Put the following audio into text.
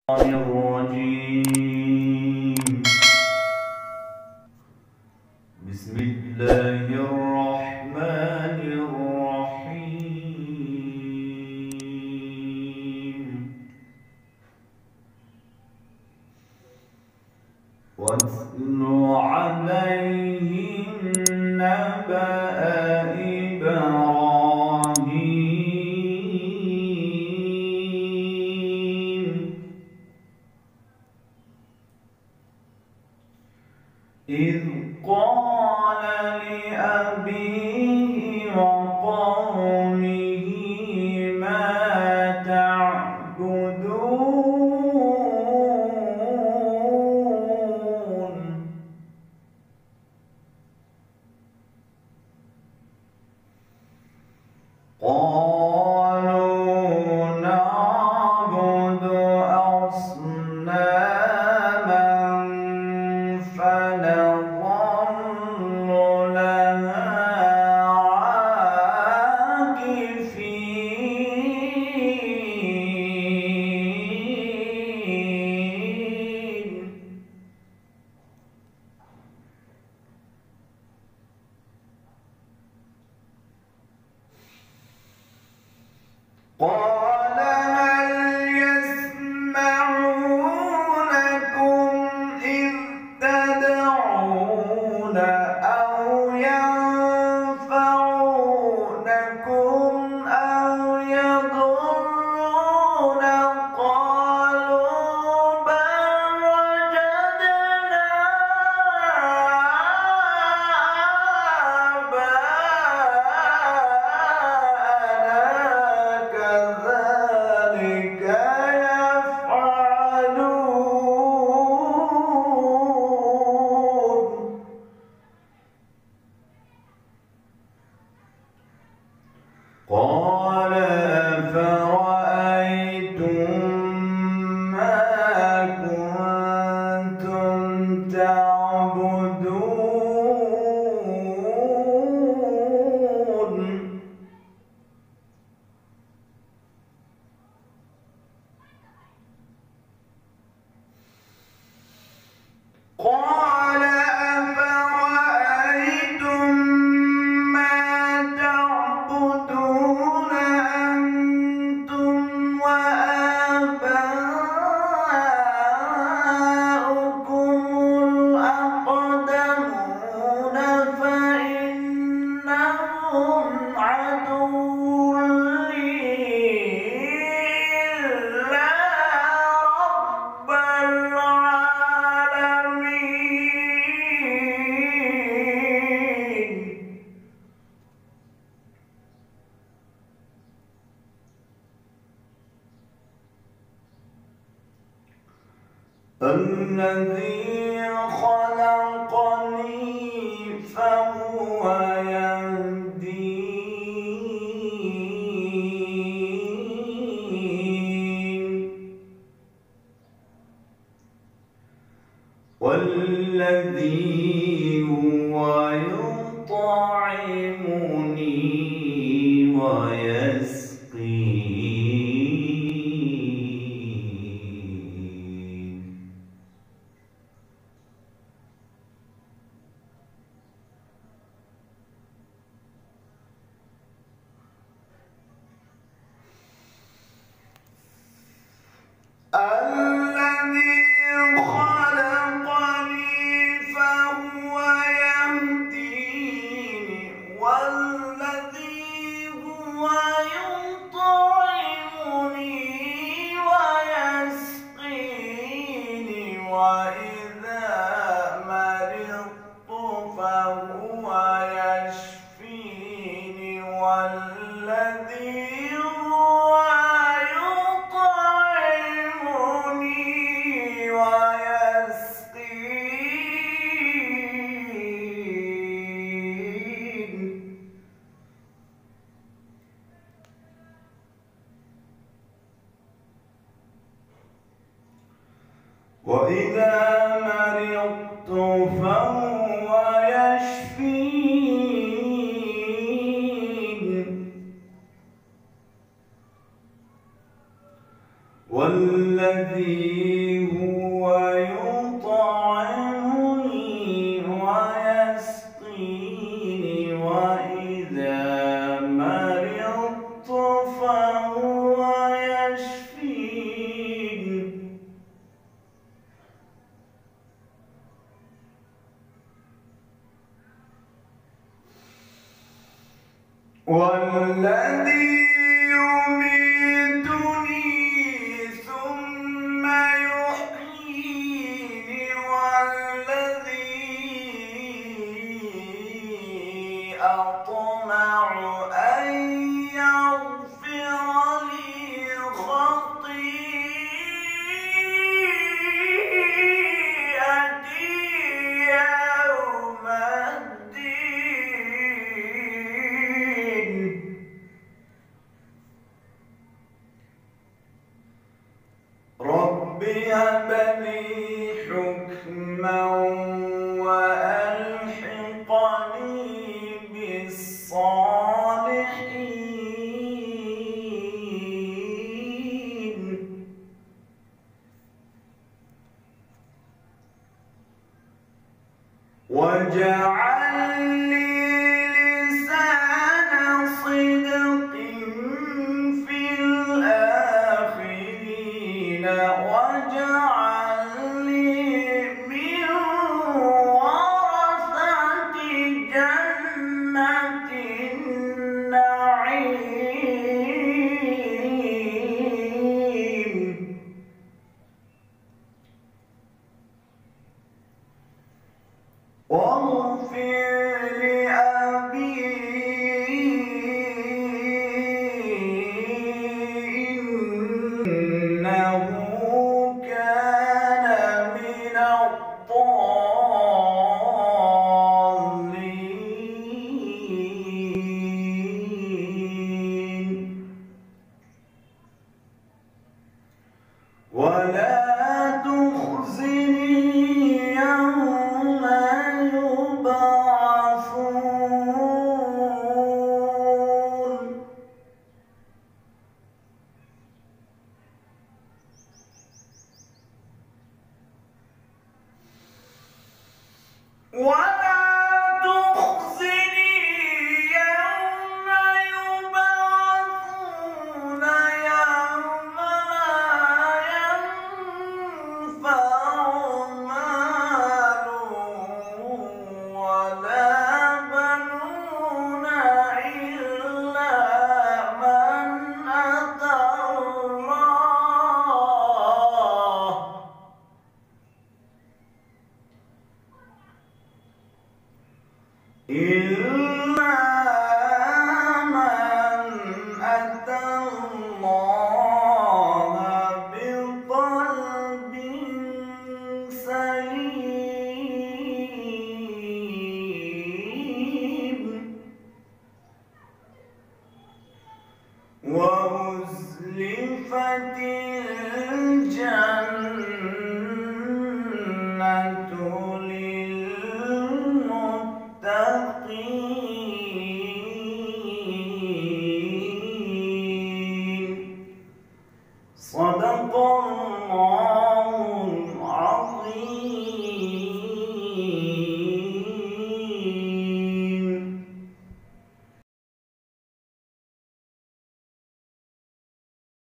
الرجيم. بسم الله الرحمن الرحيم. واتل عليهم نبأ إبراهيم إذ قال لأبيه وقومه ما تعبدون قالوا نعبد أصناما فنظل لها عاكفين قال هل يسمعونكم إذ تدعون أو ينفعونكم أو يضرون قالوا بل وجدنا آباءنا كذلك يفعلون قال أفرأيتم ما كنتم تعبدون قال أفرأيتم ما تعبدون أنتم وآباؤكم الأقدمون فإنهم عدو لي إلا رب العالمين الذي خلقني فهو يهدين والذي هو يطعمني ويسقين الذي خلقني فهو يهديني والذي هو يطعمني ويسقيني وإذا مرضت فهو يشفيني والذي هو يطعمني ويسقين وإذا مرضت فهو يشفين والذي الذي هو يطعمني ويسقيني وإذا مرضت فهو يشفين والذي يميتني ثم يحييني والذي أطمع أن يغفر لي خطيئتي يوم الدين رب هب لي حكما وألحقني بالصالحين واجعل لي لسان صدق في الآخرين واجعلني من ورثة جنة النعيم واغفر لأبي إنه كان من الضالين ولا تخزني يوم يبعثون ولا تخزني يوم يبعثون يوم لا ينفع مال ولا بنون إلا من أتى الله إلا من أتى الله بقلب سليم وأزلفت الجنة للمتقين صدق الله